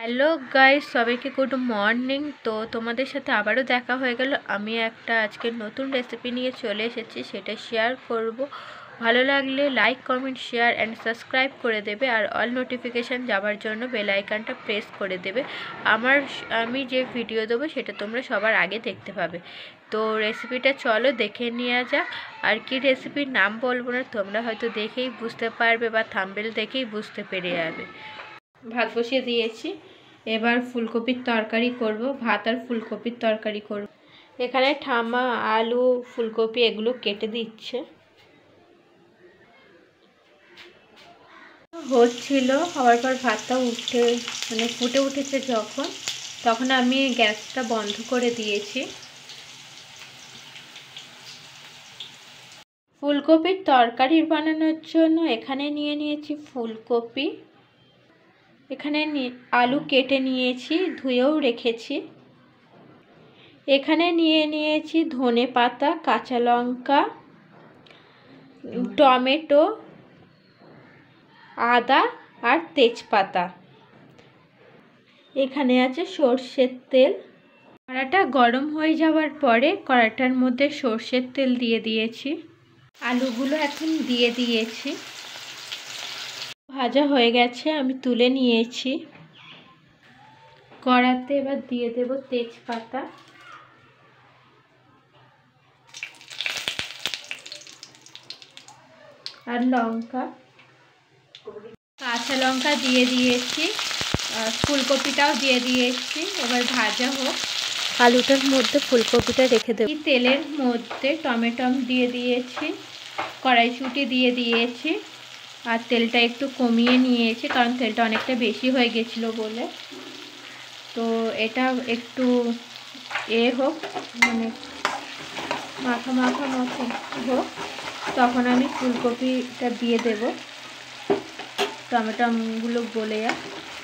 Hello guys, সবাইকে good morning. তো তোমাদের সাথে আবারও দেখা হয়ে গেল। আমি একটা আজকে নতুন রেসিপি নিয়ে চলে এসেছি, সেটা শেয়ার করব। ভালো লাগলে like, comment, share and subscribe করে দেবে, আর অল নোটিফিকেশান যাওয়ার জন্য বেল আইকনটা প্রেস করে দেবে। আমি যে ভিডিও দেবো সেটা তোমরা সবার আগে দেখতে পাবে। তো রেসিপিটা চলো দেখে নেওয়া যাক। আর কি রেসিপির নাম বলবো না, তোমরা হয়তো দেখেই বুঝতে পারবে বা থাম্বনেল দেখেই বুঝতে পেরে যাবে। ভাত বসিয়ে দিয়েছি, এবার ফুলকপির তরকারি করব। ভাত আর ফুলকপির তরকারি করব। এখানে ঠাম্মা আলু, ফুলকপি এগুলো কেটে দিচ্ছে। হচ্ছিল, হওয়ার পর ভাতটা ফুটে উঠেছে যখন, তখন আমি গ্যাসটা বন্ধ করে দিয়েছি। ফুলকপির তরকারি বানানোর জন্য এখানে নিয়ে নিয়েছি ফুলকপি, এখানে আলু কেটে নিয়েছি, ধুয়েও রেখেছি। এখানে নিয়ে নিয়েছি ধনেপাতা, কাঁচা লঙ্কা, টমেটো, আদা আর তেজপাতা। এখানে আছে সর্ষের তেল। কড়াটা গরম হয়ে যাওয়ার পরে কড়াটার মধ্যে সর্ষের তেল দিয়ে দিয়েছি। আলুগুলো এখন দিয়ে দিয়েছি। ভাজা হয়ে গেছে, আমি তুলে নিয়েছি। কড়াতে এবার দিয়ে দেব তেজপাতা, আর লঙ্কা, কাঁচা লঙ্কা দিয়ে দিয়েছি, ফুলকপিটাও দিয়ে দিয়েছি। এবার ভাজা হোক। আলুটার মধ্যে ফুলকপিটা রেখে দেব। তেলের মধ্যে টমেটো দিয়ে দিয়েছি, কড়াইশুঁটি দিয়ে দিয়েছি, আর তেলটা একটু কমিয়ে নিয়েছি কারণ তেলটা অনেকটা বেশি হয়ে গেছিলো বলে। তো এটা একটু হোক, মাখা মাখা মতো হোক, তখন আমি ফুলকপিটা দিয়ে দেব। টমেটোগুলো গলে যাক।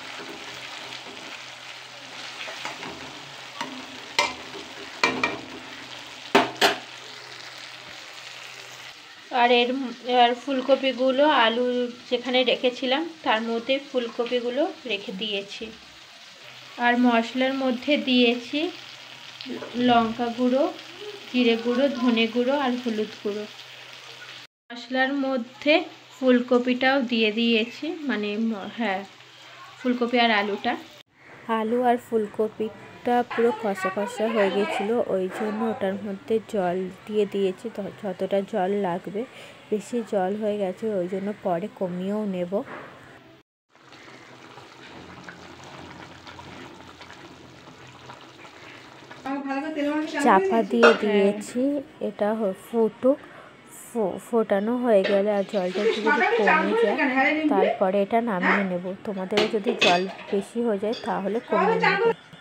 আর ফুলকপিগুলো আলু যেখানে রেখেছিলাম তার মধ্যে ফুলকপিগুলো রেখে দিয়েছি। আর মশলার মধ্যে দিয়েছি লঙ্কা গুঁড়ো, জিরে গুঁড়ো, ধনে গুঁড়ো আর হলুদ গুঁড়ো। মশলার মধ্যে ফুলকপিটাও দিয়ে দিয়েছি, ফুলকপি আর আলুটা। আলু আর ফুলকপিটা পুরো কষা কষা হয়ে গেছিলো, ওই জন্য ওটার মধ্যে জল দিয়ে দিয়েছি যতটা জল লাগবে। বেশি জল হয়ে গেছে, ওই জন্য পরে কমিয়েও নেব। চাপা দিয়ে দিয়েছি, এটা ফোটানো হয়ে গেলে আর জলটা একটু যদি কমে যায় তারপরে এটা নামিয়ে নেব। তোমাদের যদি জল বেশি হয়ে যায় তাহলে কমিয়ে নেব।